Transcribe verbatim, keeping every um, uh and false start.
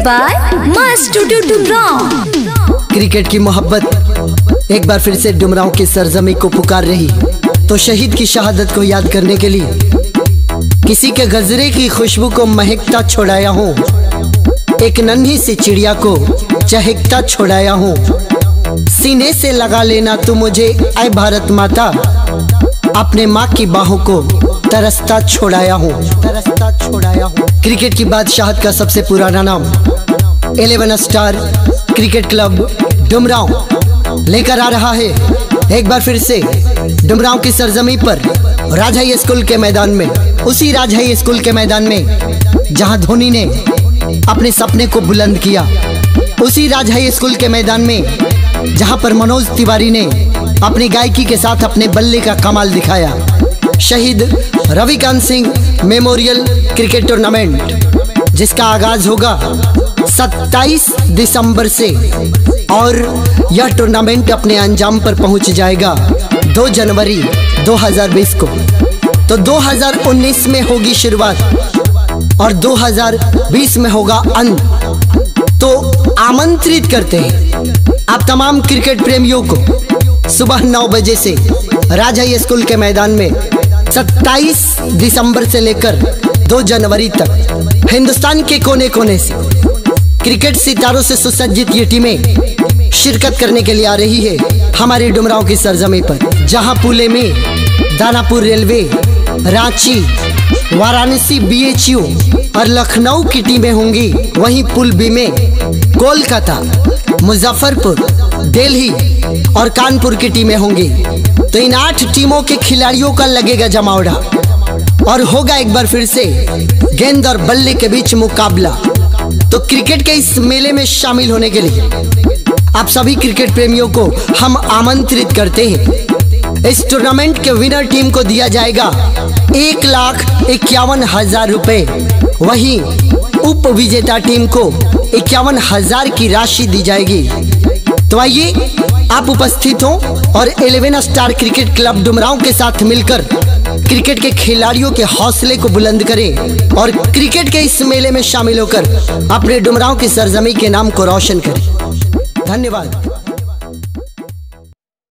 By master डुमराon। Cricket की मोहब्बत एक बार फिर से डुमराon की सरजमी को पुकार रही तो शहीद की शहादत को याद करने के लिए किसी के गजरे की खुशबू को महकता छोड़ाया हूँ, एक नन्ही सी चिड़िया को चहकता छोड़ाया हूँ। सीने से लगा लेना तू मुझे ऐ भारत माता, अपने माँ की बाहों को तरसता छोड़ाया हूँ, तरसता छोड़ाया हूँ। क्रिकेट की बादशाहत का सबसे पुराना नाम इलेवन स्टार क्रिकेट क्लब डुमराon लेकर आ रहा है एक बार फिर से डुमराon की सरजमी पर राज हाई स्कूल के मैदान में, उसी राज हाई स्कूल के मैदान में जहां धोनी ने अपने सपने को बुलंद किया, उसी राज हाई स्कूल के मैदान में जहां पर मनोज तिवारी ने अपनी गायकी के साथ अपने बल्ले का कमाल दिखाया। शहीद Ravikant Singh memorial cricket tournament जिसका आगाज होगा सत्ताईस दिसंबर से और यह टूर्नामेंट अपने अंजाम पर पहुंच जाएगा दो जनवरी दो हज़ार बीस को। तो दो हज़ार उन्नीस में होगी शुरुआत और दो हज़ार बीस में होगा अंत। तो आमंत्रित करते हैं आप तमाम क्रिकेट प्रेमियों को सुबह नौ बजे से राज हाई स्कूल के मैदान में सत्ताईस दिसंबर से लेकर दो जनवरी तक हिंदुस्तान के कोने कोने से क्रिकेट सितारों से सुसज्जित ये टीमें शिरकत करने के लिए आ रही है हमारे डुमराon की सरजमी पर, जहां पुणे में दानापुर रेलवे, रांची, वाराणसी बीएचयू और लखनऊ की टीमें होंगी। वहीं पुल बी में कोलकाता, मुजफ्फरपुर, दिल्ली और कानपुर की टीमें होंगी। तो इन आठ टीमों के खिलाड़ियों का लगेगा जमावड़ा और होगा एक बार फिर से गेंद और बल्ले के बीच मुकाबला। तो क्रिकेट के इस मेले में शामिल होने के लिए आप सभी क्रिकेट प्रेमियों को हम आमंत्रित करते हैं। इस टूर्नामेंट के विनर टीम को दिया जाएगा एक लाख इक्यावन हजार रुपए, वहीं उप विजेता टीम को इक्यावन हजार की राशि दी जाएगी। तो आइए आप उपस्थित हो और इलेवन स्टार क्रिकेट क्लब डुमराon के साथ मिलकर क्रिकेट के खिलाड़ियों के हौसले को बुलंद करें और क्रिकेट के इस मेले में शामिल होकर अपने डुमराon की सरजमी के नाम को रोशन करें। धन्यवाद।